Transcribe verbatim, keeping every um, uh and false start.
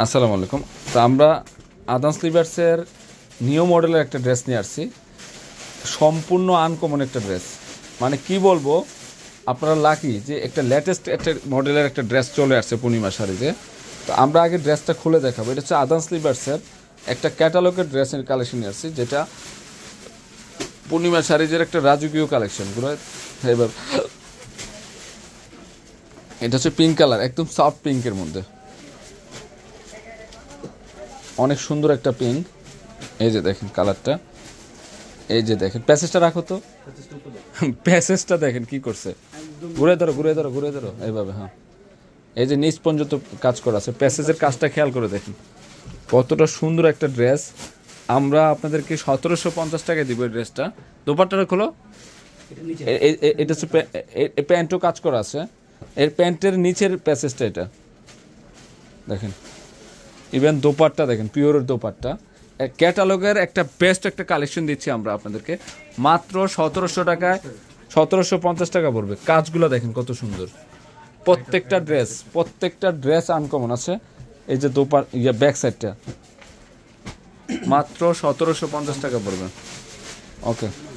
আসসালামু আলাইকুম। তো আমরা আদান স্লিভার্সের নিউ মডেলের একটা ড্রেস নিয়ে আসছি, সম্পূর্ণ আনকমন একটা ড্রেস। মানে কি বলবো, আপনারা লাকি যে একটা লেটেস্ট একটা মডেলের একটা ড্রেস চলে আসছে পূর্ণিমা শাড়িতে। তো আমরা আগে ড্রেসটা খুলে দেখাবো। এটা হচ্ছে আদান স্লিভার্সের একটা ক্যাটালগের ড্রেসের কালেকশন নিয়ে আসছি, যেটা পূর্ণিমা শাড়িজের একটা রাজকীয় কালেকশনগুলো। এবার এটা হচ্ছে পিঙ্ক কালার, একদম সফট পিঙ্কের মধ্যে, অনেক সুন্দর একটা পিঙ্ক। এই যে দেখেন কালারটা, এই যে দেখেন প্যাসেজটা রাখো তো, প্যাসেজটা দেখেন কি করছে, ঘুরে ধরো ঘুরে ধরো ঘুরে ধরো এইভাবে। হ্যাঁ, এই যে নিচ পর্যন্ত কাজ করা আছে, প্যাসেজের কাজটা খেয়াল করে দেখেন কতটা সুন্দর একটা ড্রেস। আমরা আপনাদেরকে সতেরোশো পঞ্চাশ টাকায় দিব এই ড্রেসটা। দোপাট্টাটা খোলো, এটা হচ্ছে প্যান্টও কাজ করা আছে, এর প্যান্টের নিচের প্যাসেজটা এটা দেখেন। ইভেন দোপাট্টা দেখেন, পিওরের দোপাট্টা। ক্যাটালগের একটা বেস্ট একটা কালেকশন দিচ্ছি আমরা আপনাদেরকে মাত্র সতেরোশো টাকায়, সতেরোশো পঞ্চাশ টাকা পড়বে। কাজগুলো দেখেন কত সুন্দর, প্রত্যেকটা ড্রেস প্রত্যেকটা ড্রেস আনকমন আছে। এই যে দোপাট ইয়ে ব্যাক সাইডটা মাত্র সতেরোশো পঞ্চাশ টাকা পড়বে। ওকে।